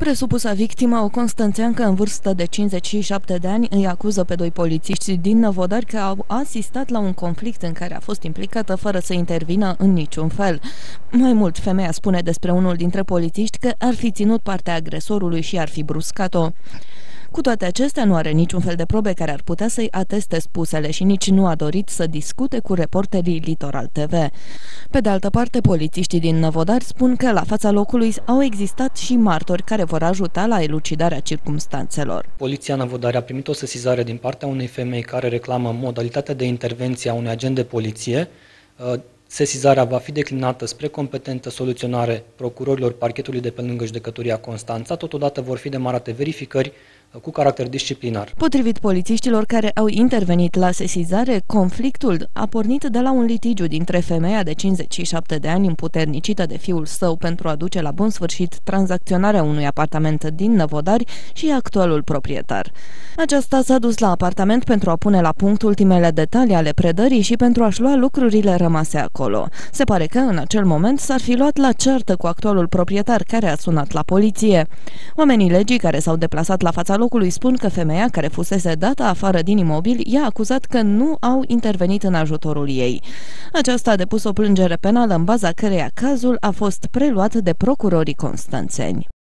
Presupusa victimă, o constanțeancă în vârstă de 57 de ani, îi acuză pe doi polițiști din Năvodari că au asistat la un conflict în care a fost implicată fără să intervină în niciun fel. Mai mult, femeia spune despre unul dintre polițiști că ar fi ținut partea agresorului și ar fi bruscat-o. Cu toate acestea, nu are niciun fel de probe care ar putea să-i ateste spusele și nici nu a dorit să discute cu reporterii Litoral TV. Pe de altă parte, polițiștii din Năvodari spun că la fața locului au existat și martori care vor ajuta la elucidarea circumstanțelor. Poliția Năvodari a primit o sesizare din partea unei femei care reclamă modalitatea de intervenție a unui agent de poliție. Sesizarea va fi declinată spre competentă soluționare procurorilor parchetului de pe lângă Judecătoria Constanța. Totodată vor fi demarate verificări cu caracter disciplinar. Potrivit polițiștilor care au intervenit la sesizare, conflictul a pornit de la un litigiu dintre femeia de 57 de ani împuternicită de fiul său pentru a duce la bun sfârșit tranzacționarea unui apartament din Năvodari și actualul proprietar. Aceasta s-a dus la apartament pentru a pune la punct ultimele detalii ale predării și pentru a-și lua lucrurile rămase acolo. Se pare că în acel moment s-ar fi luat la ceartă cu actualul proprietar, care a sunat la poliție. Oamenii legii care s-au deplasat la fața locului spun că femeia care fusese dată afară din imobil i-a acuzat că nu au intervenit în ajutorul ei. Aceasta a depus o plângere penală în baza căreia cazul a fost preluat de procurorii constanțeni.